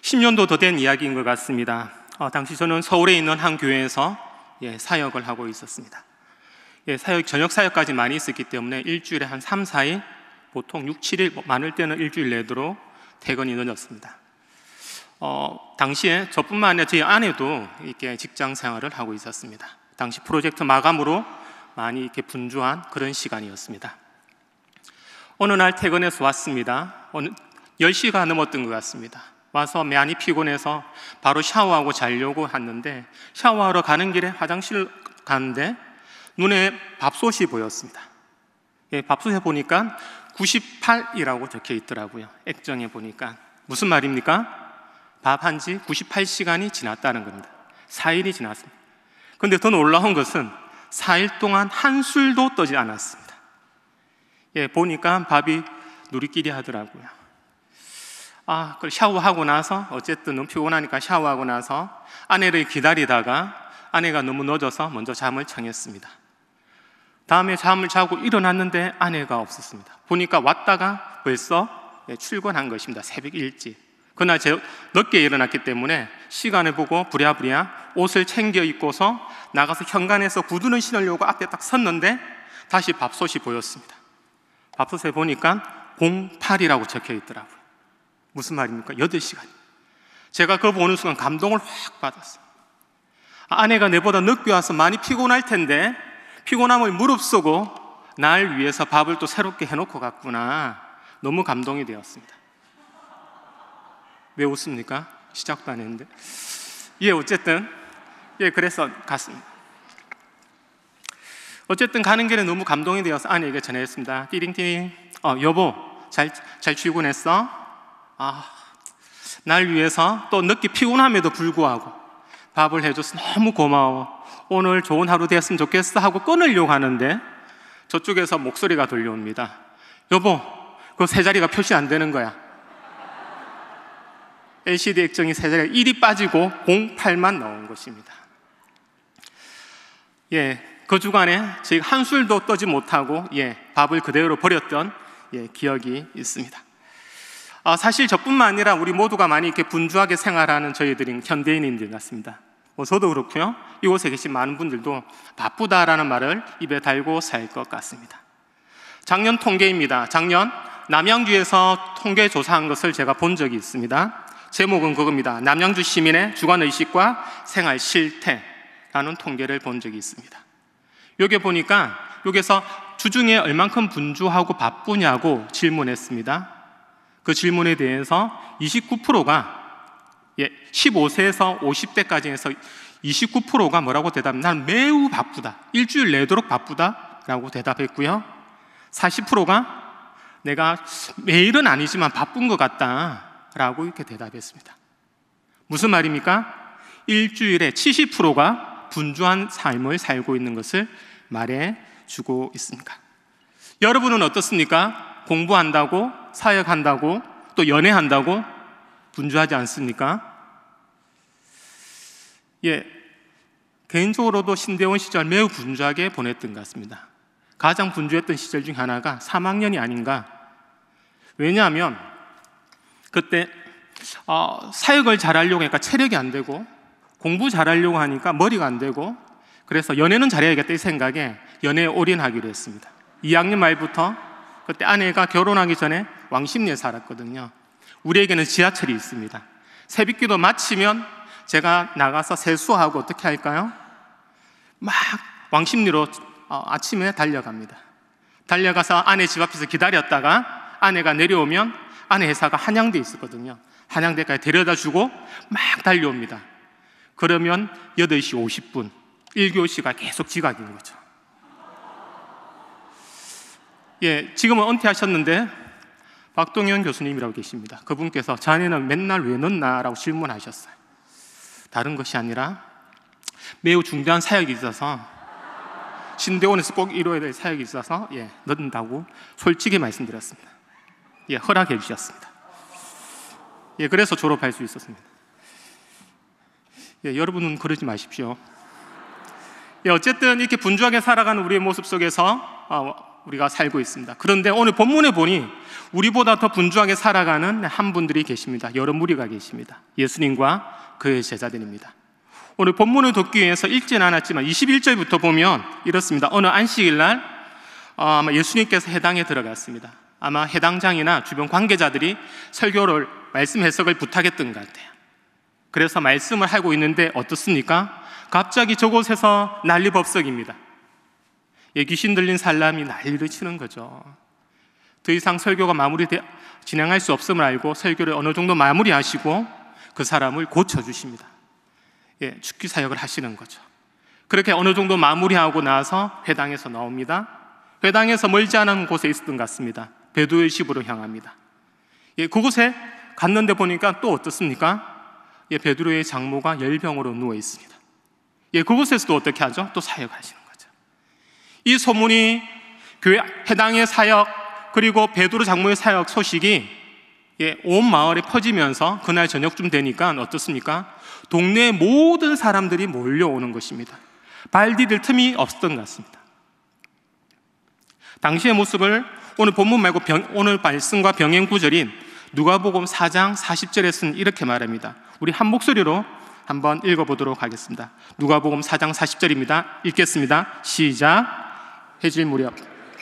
10년도 더 된 이야기인 것 같습니다. 당시 저는 서울에 있는 한 교회에서 사역을 하고 있었습니다. 저녁 사역까지 많이 있었기 때문에 일주일에 한 3, 4일, 보통 6, 7일, 많을 때는 일주일 내도록 퇴근이 늦었습니다. 당시에 저뿐만 아니라 저희 아내도 이렇게 직장 생활을 하고 있었습니다. 당시 프로젝트 마감으로 많이 이렇게 분주한 그런 시간이었습니다. 어느 날 퇴근해서 왔습니다. 10시가 넘었던 것 같습니다. 와서 많이 피곤해서 바로 샤워하고 자려고 했는데, 샤워하러 가는 길에 화장실 가는데 눈에 밥솥이 보였습니다. 밥솥에 보니까 98이라고 적혀 있더라고요. 액정에 보니까. 무슨 말입니까? 밥 한 지 98시간이 지났다는 겁니다. 4일이 지났습니다. 그런데 더 놀라운 것은 4일 동안 한술도 떠지 않았습니다. 보니까 밥이 누리끼리 하더라고요. 그걸 샤워하고 나서, 어쨌든 너무 피곤하니까 샤워하고 나서 아내를 기다리다가 아내가 너무 늦어서 먼저 잠을 청했습니다. 다음에 잠을 자고 일어났는데 아내가 없었습니다. 보니까 왔다가 벌써 출근한 것입니다. 새벽 일찍. 그날 제가 늦게 일어났기 때문에 시간을 보고 부랴부랴 옷을 챙겨 입고서 나가서 현관에서 구두를 신으려고 앞에 딱 섰는데 다시 밥솥이 보였습니다. 밥솥에 보니까 08이라고 적혀 있더라고요. 무슨 말입니까? 8시간. 제가 그거 보는 순간 감동을 확 받았어요. 아내가 내보다 늦게 와서 많이 피곤할 텐데 피곤함을 무릅쓰고 날 위해서 밥을 또 새롭게 해놓고 갔구나. 너무 감동이 되었습니다. 왜 웃습니까? 시작도 안 했는데. 어쨌든 그래서 갔습니다. 어쨌든 가는 길에 너무 감동이 되어서 아내에게 전했습니다. 띠링띠링, 여보 잘 출근했어? 날 위해서 또 늦게 피곤함에도 불구하고 밥을 해줘서 너무 고마워. 오늘 좋은 하루 됐으면 좋겠어 하고 끊으려고 하는데 저쪽에서 목소리가 들려옵니다. 여보, 그거 세 자리가 표시 안 되는 거야. LCD 액정이 세 자리가 1이 빠지고 08만 나온 것입니다. 그 주간에 저희가 한술도 떠지 못하고 밥을 그대로 버렸던 기억이 있습니다. 사실 저뿐만 아니라 우리 모두가 많이 이렇게 분주하게 생활하는 저희들은 현대인들 같습니다. 저도 그렇고요. 이곳에 계신 많은 분들도 바쁘다라는 말을 입에 달고 살 것 같습니다. 작년 통계입니다. 작년 남양주에서 통계 조사한 것을 제가 본 적이 있습니다. 제목은 그겁니다. 남양주 시민의 주관의식과 생활 실태라는 통계를 본 적이 있습니다. 여기 보니까 여기서 주중에 얼만큼 분주하고 바쁘냐고 질문했습니다. 그 질문에 대해서 29%가 15세에서 50대까지 해서 29%가 뭐라고 대답합니다. 나는 매우 바쁘다. 일주일 내도록 바쁘다라고 대답했고요. 40%가 내가 매일은 아니지만 바쁜 것 같다라고 이렇게 대답했습니다. 무슨 말입니까? 일주일에 70%가 분주한 삶을 살고 있는 것을 말해주고 있습니다. 여러분은 어떻습니까? 공부한다고, 사역한다고, 또 연애한다고 분주하지 않습니까? 개인적으로도 신대원 시절 매우 분주하게 보냈던 것 같습니다. 가장 분주했던 시절 중 하나가 3학년이 아닌가. 왜냐하면 그때 사역을 잘하려고 하니까 체력이 안 되고, 공부 잘하려고 하니까 머리가 안 되고, 그래서 연애는 잘해야겠다 이 생각에 연애에 올인하기로 했습니다. 2학년 말부터, 그때 아내가 결혼하기 전에 왕십리에 살았거든요. 우리에게는 지하철이 있습니다. 새벽기도 마치면 제가 나가서 세수하고 어떻게 할까요? 막 왕십리로 아침에 달려갑니다. 달려가서 아내 집 앞에서 기다렸다가 아내가 내려오면 아내 회사가 한양대에 있었거든요. 한양대까지 데려다주고 막 달려옵니다. 그러면 8시 50분 1교시가 계속 지각인 거죠. 지금은 은퇴하셨는데 박동현 교수님이라고 계십니다. 그분께서 자네는 맨날 왜 늦나? 라고 질문하셨어요. 다른 것이 아니라 매우 중대한 사역이 있어서, 신대원에서 꼭 이루어야 될 사역이 있어서 늦는다고 솔직히 말씀드렸습니다. 허락해 주셨습니다. 그래서 졸업할 수 있었습니다. 여러분은 그러지 마십시오. 어쨌든 이렇게 분주하게 살아가는 우리의 모습 속에서 우리가 살고 있습니다. 그런데 오늘 본문에 보니 우리보다 더 분주하게 살아가는 한 분들이 계십니다. 여러 무리가 계십니다. 예수님과 그의 제자들입니다. 오늘 본문을 돕기 위해서 읽지는 않았지만 21절부터 보면 이렇습니다. 어느 안식일 날 아마 예수님께서 해당에 들어갔습니다. 아마 해당장이나 주변 관계자들이 설교를 말씀 해석을 부탁했던 것 같아요. 그래서 말씀을 하고 있는데 어떻습니까? 갑자기 저곳에서 난리법석입니다. 귀신 들린 사람이 난리를 치는 거죠. 더 이상 설교가 진행할 수 없음을 알고 설교를 어느 정도 마무리하시고 그 사람을 고쳐주십니다. 죽기 사역을 하시는 거죠. 그렇게 어느 정도 마무리하고 나서 회당에서 나옵니다. 회당에서 멀지 않은 곳에 있었던 것 같습니다. 베드로의 집으로 향합니다. 그곳에 갔는데 보니까 또 어떻습니까? 베드로의 장모가 열병으로 누워 있습니다. 그곳에서도 어떻게 하죠? 또 사역하시는 거죠. 이 소문이 교회 해당의 사역 그리고 베드로 장모의 사역 소식이 온 마을에 퍼지면서 그날 저녁쯤 되니까 어떻습니까? 동네의 모든 사람들이 몰려오는 것입니다. 발 디딜 틈이 없었던 것 같습니다. 당시의 모습을 오늘 본문 말고 오늘 말씀과 병행 구절인 누가복음 4장 40절에서는 이렇게 말합니다. 우리 한 목소리로 한번 읽어보도록 하겠습니다. 누가복음 4장 40절입니다. 읽겠습니다. 시작. 해질 무렵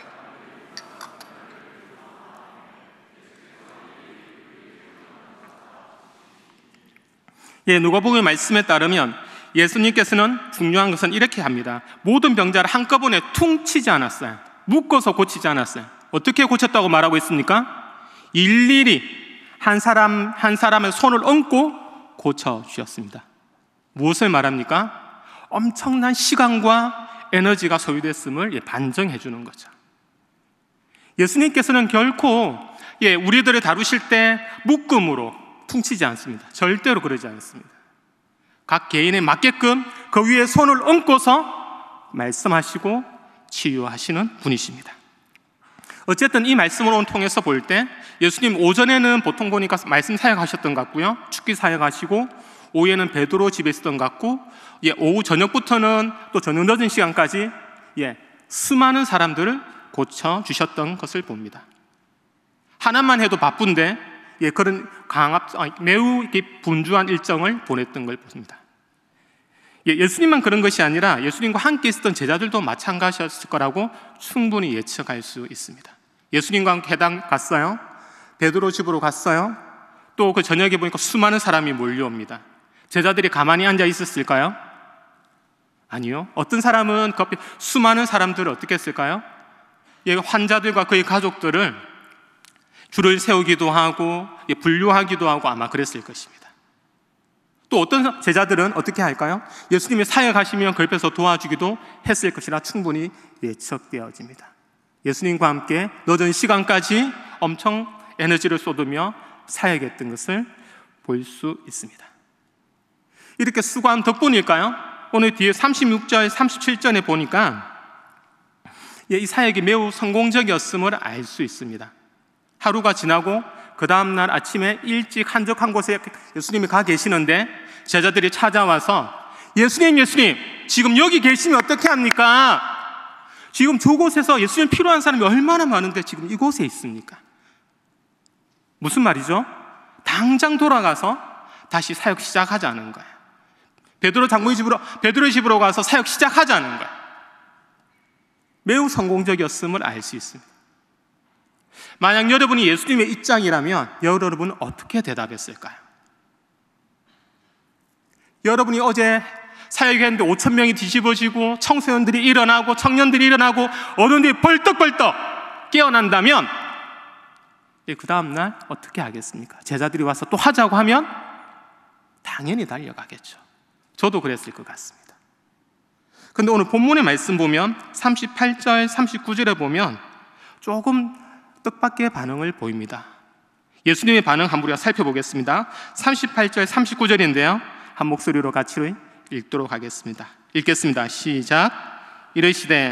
누가복음의 말씀에 따르면 예수님께서는 중요한 것은 이렇게 합니다. 모든 병자를 한꺼번에 퉁치지 않았어요. 묶어서 고치지 않았어요. 어떻게 고쳤다고 말하고 있습니까? 일일이 한 사람 한 사람의 손을 얹고 고쳐주셨습니다. 무엇을 말합니까? 엄청난 시간과 에너지가 소요됐음을 반증해 주는 거죠. 예수님께서는 결코 우리들을 다루실 때 묶음으로 퉁치지 않습니다. 절대로 그러지 않습니다. 각 개인에 맞게끔 그 위에 손을 얹고서 말씀하시고 치유하시는 분이십니다. 어쨌든 이 말씀을 통해서 볼 때 예수님 오전에는 보통 보니까 말씀 사역하셨던 것 같고요. 축기 사역하시고 오후에는 베드로 집에 있었던 것 같고 오후 저녁부터는 또 저녁 늦은 시간까지 수많은 사람들을 고쳐주셨던 것을 봅니다. 하나만 해도 바쁜데 그런 매우 분주한 일정을 보냈던 걸 보십니다. 예수님만 그런 것이 아니라 예수님과 함께 있었던 제자들도 마찬가지였을 거라고 충분히 예측할 수 있습니다. 예수님과 함께 해당 갔어요. 베드로 집으로 갔어요. 또 그 저녁에 보니까 수많은 사람이 몰려옵니다. 제자들이 가만히 앉아 있었을까요? 아니요. 어떤 사람은 그 앞에 수많은 사람들을 어떻게 했을까요? 환자들과 그의 가족들을 줄을 세우기도 하고 분류하기도 하고 아마 그랬을 것입니다. 또 어떤 제자들은 어떻게 할까요? 예수님이 사역하시면 그 옆에서 도와주기도 했을 것이라 충분히 예측되어집니다. 예수님과 함께 늦은 시간까지 엄청 에너지를 쏟으며 사역했던 것을 볼 수 있습니다. 이렇게 수고한 덕분일까요? 오늘 뒤에 36절, 37절에 보니까 이 사역이 매우 성공적이었음을 알 수 있습니다. 하루가 지나고 그 다음날 아침에 일찍 한적한 곳에 예수님이 가 계시는데 제자들이 찾아와서 예수님 지금 여기 계시면 어떻게 합니까? 지금 저곳에서 예수님 필요한 사람이 얼마나 많은데 지금 이곳에 있습니까? 무슨 말이죠? 당장 돌아가서 다시 사역 시작하자는 거예요. 베드로의 집으로 가서 사역 시작하자는 거예요. 매우 성공적이었음을 알 수 있습니다. 만약 여러분이 예수님의 입장이라면 여러분은 어떻게 대답했을까요? 여러분이 어제 사역했는데 5,000명이 뒤집어지고 청소년들이 일어나고 청년들이 일어나고 어른들이 벌떡벌떡 깨어난다면 그 다음날 어떻게 하겠습니까? 제자들이 와서 또 하자고 하면 당연히 달려가겠죠. 저도 그랬을 것 같습니다. 그런데 오늘 본문의 말씀 보면 38절, 39절에 보면 조금 뜻밖의 반응을 보입니다. 예수님의 반응 한번 우리가 살펴보겠습니다. 38절, 39절인데요. 한 목소리로 같이 읽도록 하겠습니다. 읽겠습니다. 시작. 이르시되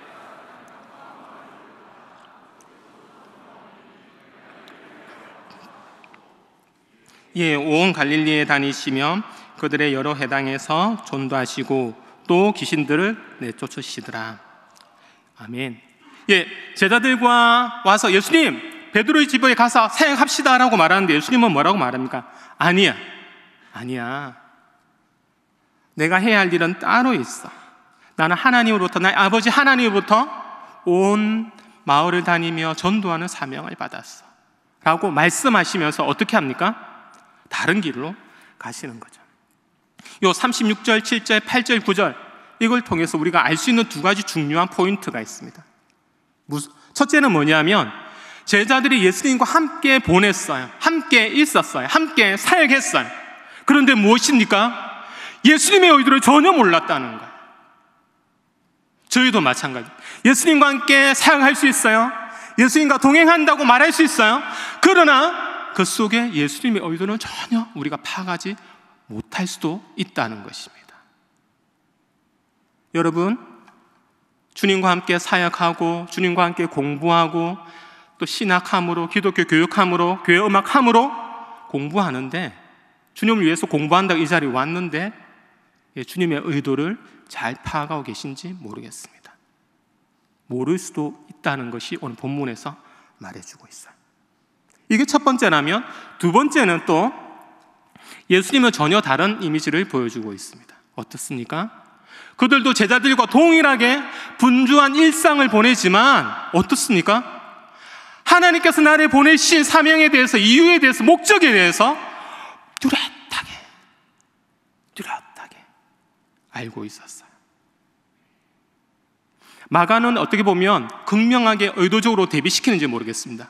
온 갈릴리에 다니시며 그들의 여러 회당에서 전도하시고 또 귀신들을 내쫓으시더라. 아멘. 제자들과 와서 예수님, 베드로의 집에 가서 사역합시다 라고 말하는데 예수님은 뭐라고 말합니까? 아니야. 내가 해야 할 일은 따로 있어. 나는 하나님으로부터, 나의 아버지 하나님으로부터 온 마을을 다니며 전도하는 사명을 받았어 라고 말씀하시면서 어떻게 합니까? 다른 길로 가시는 거죠. 요 36절, 7절, 8절, 9절 이걸 통해서 우리가 알 수 있는 두 가지 중요한 포인트가 있습니다. 첫째는 뭐냐면 제자들이 예수님과 함께 보냈어요. 함께 있었어요. 함께 사역했어요. 그런데 무엇입니까? 예수님의 의도를 전혀 몰랐다는 거예요. 저희도 마찬가지. 예수님과 함께 사역할 수 있어요. 예수님과 동행한다고 말할 수 있어요. 그러나 그 속에 예수님의 의도는 전혀 우리가 파악하지 못할 수도 있다는 것입니다. 여러분, 주님과 함께 사역하고 주님과 함께 공부하고 또 신학함으로, 기독교 교육함으로, 교회 음악함으로 공부하는데, 주님을 위해서 공부한다고 이 자리에 왔는데 주님의 의도를 잘 파악하고 계신지 모르겠습니다. 모를 수도 있다는 것이 오늘 본문에서 말해주고 있어요. 이게 첫 번째라면, 두 번째는 또 예수님은 전혀 다른 이미지를 보여주고 있습니다. 어떻습니까? 그들도 제자들과 동일하게 분주한 일상을 보내지만 어떻습니까? 하나님께서 나를 보내신 사명에 대해서, 이유에 대해서, 목적에 대해서 뚜렷하게 알고 있었어요. 마가는 어떻게 보면 극명하게 의도적으로 대비시키는지 모르겠습니다.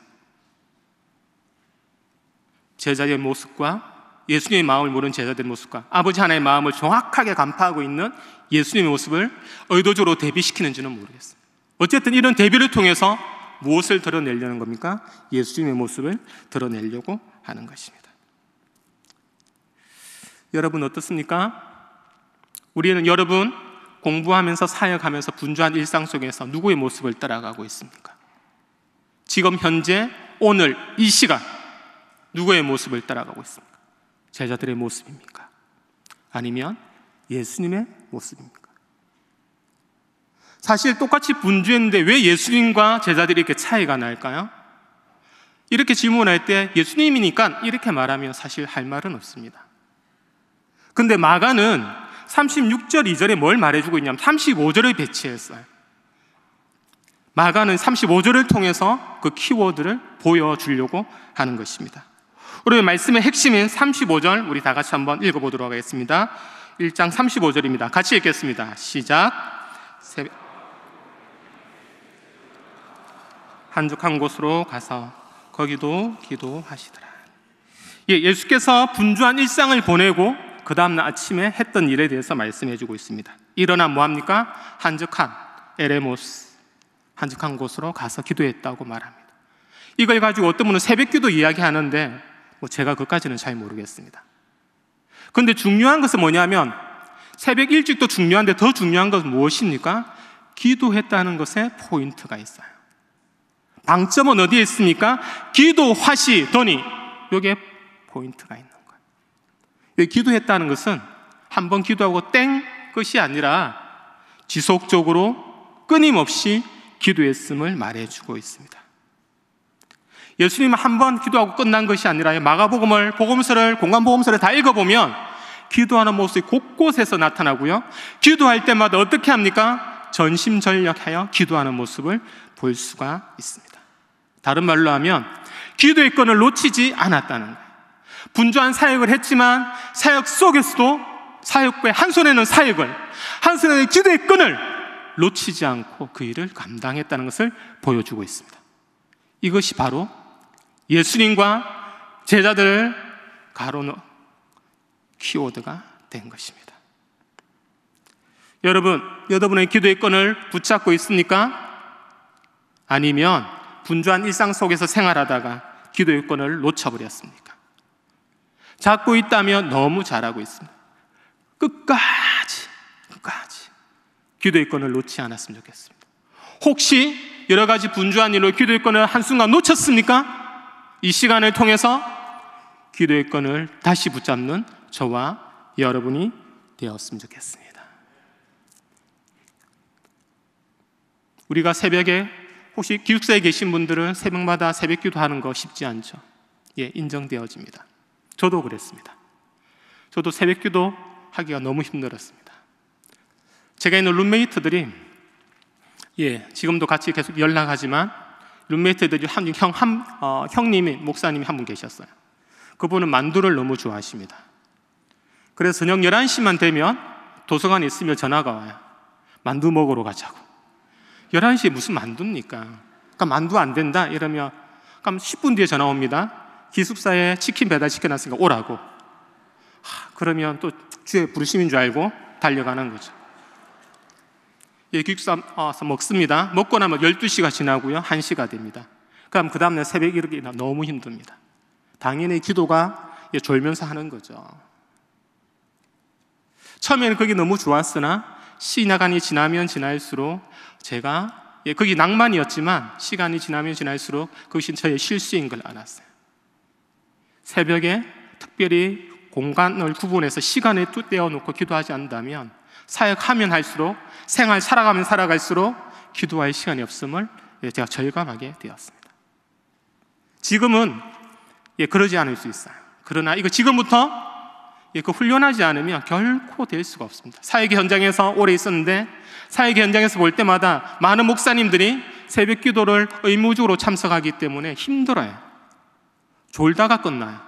제자의 모습과 예수님의 마음을 모르는 제자들의 모습과 아버지 하나님의 마음을 정확하게 간파하고 있는 예수님의 모습을 의도적으로 대비시키는지는 모르겠어요. 어쨌든 이런 대비를 통해서 무엇을 드러내려는 겁니까? 예수님의 모습을 드러내려고 하는 것입니다. 여러분 어떻습니까? 여러분 공부하면서 사역하면서 분주한 일상 속에서 누구의 모습을 따라가고 있습니까? 지금 현재 오늘 이 시간 누구의 모습을 따라가고 있습니까? 제자들의 모습입니까? 아니면 예수님의 모습입니까? 사실 똑같이 분주했는데 왜 예수님과 제자들이 이렇게 차이가 날까요? 이렇게 질문할 때 예수님이니까 이렇게 말하면 사실 할 말은 없습니다. 근데 마가는 36절 2절에 뭘 말해주고 있냐면 35절을 배치했어요. 마가는 35절을 통해서 그 키워드를 보여주려고 하는 것입니다. 우리 말씀의 핵심인 35절 우리 다 같이 한번 읽어보도록 하겠습니다. 1장 35절입니다. 같이 읽겠습니다. 시작. 한적한 곳으로 가서 거기도 기도하시더라. 예수께서 분주한 일상을 보내고 그 다음날 아침에 했던 일에 대해서 말씀해주고 있습니다. 일어나 뭐합니까? 한적한 에레모스, 한적한 곳으로 가서 기도했다고 말합니다. 이걸 가지고 어떤 분은 새벽기도 이야기하는데 제가 그것까지는 잘 모르겠습니다. 그런데 중요한 것은 뭐냐면 새벽 일찍도 중요한데 더 중요한 것은 무엇입니까? 기도했다는 것에 포인트가 있어요. 방점은 어디에 있습니까? 기도하시더니 여기에 포인트가 있는 거예요. 여기 기도했다는 것은 한번 기도하고 땡 것이 아니라 지속적으로 끊임없이 기도했음을 말해주고 있습니다. 예수님은 한번 기도하고 끝난 것이 아니라 마가복음을, 공관복음서를 다 읽어보면 기도하는 모습이 곳곳에서 나타나고요. 기도할 때마다 어떻게 합니까? 전심전력하여 기도하는 모습을 볼 수가 있습니다. 다른 말로 하면 기도의 끈을 놓치지 않았다는 거예요. 분주한 사역을 했지만 사역 속에서도 사역의 한 손에는 사역을, 한 손에는 기도의 끈을 놓치지 않고 그 일을 감당했다는 것을 보여주고 있습니다. 이것이 바로 예수님과 제자들을 가로놓은 키워드가 된 것입니다. 여러분의 기도의 끈을 붙잡고 있습니까? 아니면 분주한 일상 속에서 생활하다가 기도의 끈을 놓쳐버렸습니까? 잡고 있다면 너무 잘하고 있습니다. 끝까지 기도의 끈을 놓지 않았으면 좋겠습니다. 혹시 여러 가지 분주한 일로 기도의 끈을 한순간 놓쳤습니까? 이 시간을 통해서 기도의 끈을 다시 붙잡는 저와 여러분이 되었으면 좋겠습니다. 우리가 새벽에 혹시 기숙사에 계신 분들은 새벽마다 새벽 기도하는 거 쉽지 않죠? 인정되어집니다. 저도 그랬습니다. 저도 새벽 기도 하기가 너무 힘들었습니다. 제가 있는 룸메이트들이 지금도 같이 계속 연락하지만 룸메이트들이 형님이 목사님이 한 분 계셨어요. 그분은 만두를 너무 좋아하십니다. 그래서 저녁 11시만 되면 도서관에 있으면 전화가 와요. 만두 먹으러 가자고. 11시에 무슨 만두입니까? 그러니까 만두 안 된다 이러면 그럼 10분 뒤에 전화 옵니다. 기숙사에 치킨 배달 시켜놨으니까 오라고. 그러면 또 주에 부르심인 줄 알고 달려가는 거죠. 기숙사 와서 먹습니다. 먹고 나면 12시가 지나고요. 1시가 됩니다. 그럼 그 다음날 새벽에 일어나기가 너무 힘듭니다. 당연히 기도가 졸면서 하는 거죠. 처음에는 그게 너무 좋았으나 시간이 지나면 지날수록 제가 그게 낭만이었지만 시간이 지나면 지날수록 그것이 저의 실수인 걸 알았어요. 새벽에 특별히 공간을 구분해서 시간을 떼어놓고 기도하지 않는다면 사역하면 할수록 생활 살아가면 살아갈수록 기도할 시간이 없음을 제가 절감하게 되었습니다. 지금은 그러지 않을 수 있어요. 그러나 이거 지금부터 훈련하지 않으면 결코 될 수가 없습니다. 사역 현장에서 오래 있었는데 사역 현장에서 볼 때마다 많은 목사님들이 새벽 기도를 의무적으로 참석하기 때문에 힘들어요. 졸다가 끝나요.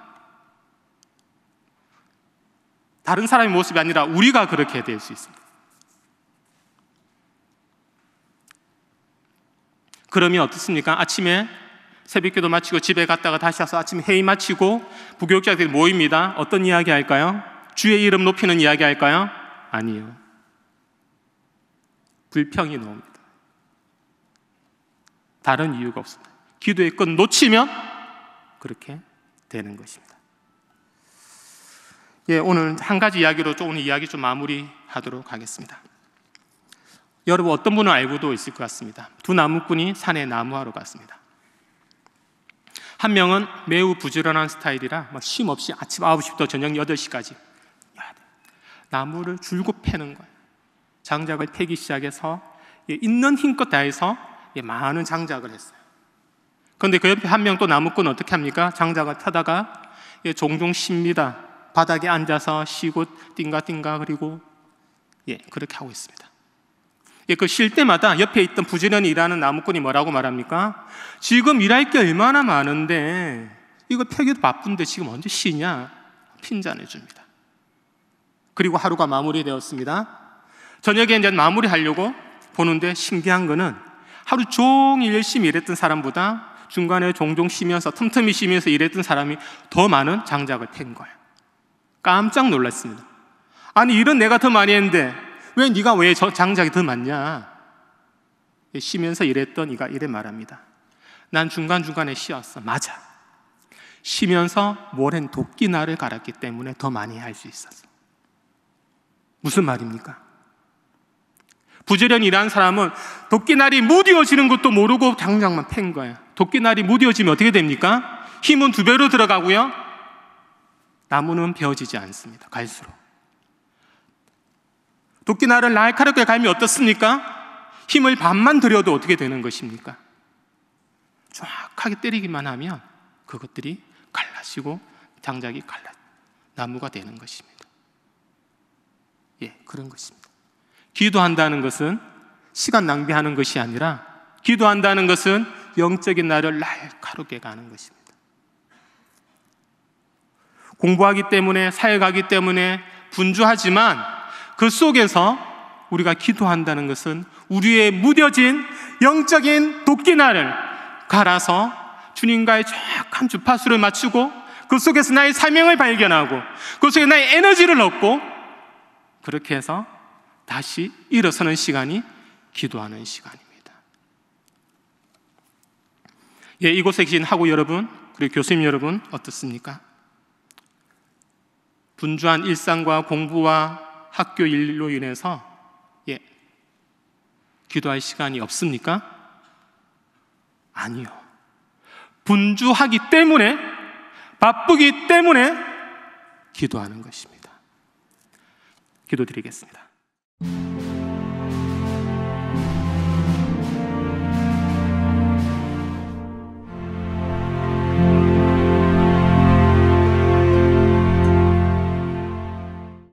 다른 사람의 모습이 아니라 우리가 그렇게 될 수 있습니다. 그러면 어떻습니까? 아침에 새벽기도 마치고 집에 갔다가 다시 와서 아침에 회의 마치고 부교육자들이 모입니다. 어떤 이야기 할까요? 주의 이름 높이는 이야기 할까요? 아니요. 불평이 나옵니다. 다른 이유가 없습니다. 기도의 끈 놓치면 그렇게 되는 것입니다. 오늘 한 가지 이야기로 오늘 이야기 좀 마무리하도록 하겠습니다. 여러분 어떤 분은 알고도 있을 것 같습니다. 두 나무꾼이 산에 나무하러 갔습니다. 한 명은 매우 부지런한 스타일이라 쉼 없이 아침 9시부터 저녁 8시까지 나무를 줄곧 패는 거예요. 장작을 패기 시작해서 있는 힘껏 다해서 많은 장작을 했어요. 그런데 그 옆에 한 명 또 나무꾼은 어떻게 합니까? 장작을 펴다가 종종 쉽니다. 바닥에 앉아서 쉬고 띵가띵가 그리고 그렇게 하고 있습니다. 그 쉴 때마다 옆에 있던 부지런히 일하는 나무꾼이 뭐라고 말합니까? 지금 일할 게 얼마나 많은데 이거 펴기도 바쁜데 지금 언제 쉬냐? 핀잔해 줍니다. 그리고 하루가 마무리되었습니다. 저녁에 이제 마무리하려고 보는데 신기한 거는 하루 종일 열심히 일했던 사람보다 중간에 종종 쉬면서 틈틈이 쉬면서 일했던 사람이 더 많은 장작을 팬 거예요. 깜짝 놀랐습니다. 아니 일은 내가 더 많이 했는데 왜 네가 왜 저 장작이 더 많냐? 쉬면서 일했던 이가 이래 말합니다. 난 중간중간에 쉬었어. 맞아. 쉬면서 모래는 도끼날을 갈았기 때문에 더 많이 할 수 있었어. 무슨 말입니까? 부지런히 일하는 사람은 도끼날이 무뎌지는 것도 모르고 장작만 팬 거예요. 도끼날이 무뎌지면 어떻게 됩니까? 힘은 2배로 들어가고요. 나무는 베어지지 않습니다. 갈수록. 도끼날을 날카롭게 갈면 어떻습니까? 힘을 반만 들여도 어떻게 되는 것입니까? 정확하게 때리기만 하면 그것들이 갈라지고 장작이 나무가 되는 것입니다. 그런 것입니다. 기도한다는 것은 시간 낭비하는 것이 아니라 기도한다는 것은 영적인 날을 날카롭게 가는 것입니다. 공부하기 때문에 사역하기 때문에 분주하지만 그 속에서 우리가 기도한다는 것은 우리의 무뎌진 영적인 도끼날을 갈아서 주님과의 정확한 주파수를 맞추고 그 속에서 나의 사명을 발견하고 그 속에 나의 에너지를 얻고 그렇게 해서 다시 일어서는 시간이 기도하는 시간입니다. 이곳에 계신 학우 여러분 그리고 교수님 여러분 어떻습니까? 분주한 일상과 공부와 학교 일로 인해서 기도할 시간이 없습니까? 아니요. 분주하기 때문에 바쁘기 때문에 기도하는 것입니다. 기도드리겠습니다.